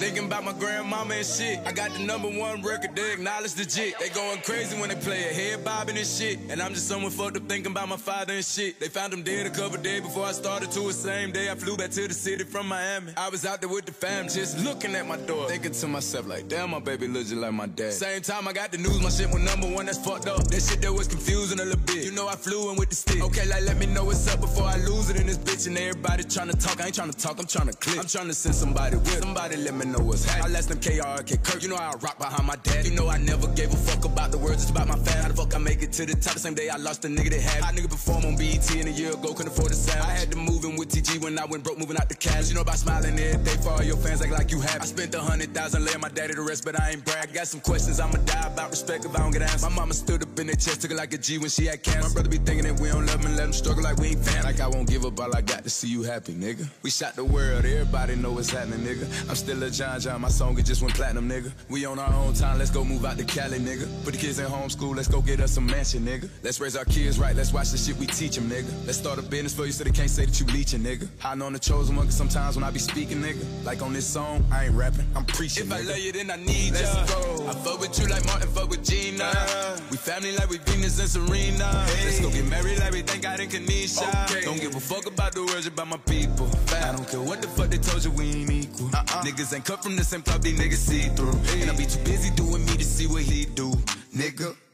Thinking about my grandmama and shit. I got the #1 record, they acknowledge the jit. They going crazy when they play it, head bobbing and shit. And I'm just someone fucked up thinking about my father and shit. They found him dead a couple days before I started to the same day I flew back to the city from Miami. I was out there with the fam, just looking at my door, thinking to myself like, damn, my baby looks just like my dad. Same time I got the news, my shit went #1, that's fucked up. That shit that was confusing a little bit. You know I flew in with the stick. Okay, like let me know what's up before I lose it in this bitch. And everybody tryna talk, I ain't tryna talk, I'm tryna click. I'm tryna send somebody with, somebody let me know what's happening. I left them KRK Kirk, you know I rock behind my dad. You know I never gave a fuck about the words, it's about my fam. How the fuck I make it to the top the same day I lost a nigga that had. Hot nigga perform on BET and a year ago, couldn't afford the sound. I had to move in with TG when I went broke, moving out the cash. You know about smiling every day for all your fans, like you have. I spent 100,000 laying my daddy to rest, but I ain't brag. Got some questions, I'ma die about respect if I don't get answers. My mama stood up in their chest, took it like a G when she had cancer. My brother be thinking that we don't love him and let him struggle like we ain't family. Like I won't give up, all I got to see you happy, nigga. We shot the world, everybody know what's happening, nigga. I'm still a John John, my song it just went platinum, nigga. We on our own time, let's go move out to Cali, nigga. Put the kids in homeschool, let's go get us a mansion, nigga. Let's raise our kids right, let's watch the shit we teach them, nigga. Let's start a business for you so they can't say that you leeching, nigga. Hiding on the chosen one, cause sometimes when I be speaking, nigga, like on this song, I ain't rapping, I'm preaching, nigga. If I love you, then I need ya. Let's go. I fuck with you like Martin fuck with Gina. We family like we Venus and Serena. Hey. Let's go get married like we thank God in Kanisha. Okay. Don't give a fuck about the words about my people. I don't care what the fuck they told you, we ain't equal. Niggas ain't cut from the same club, these niggas see through. Hey. And I be too busy doing me to see what he do, nigga.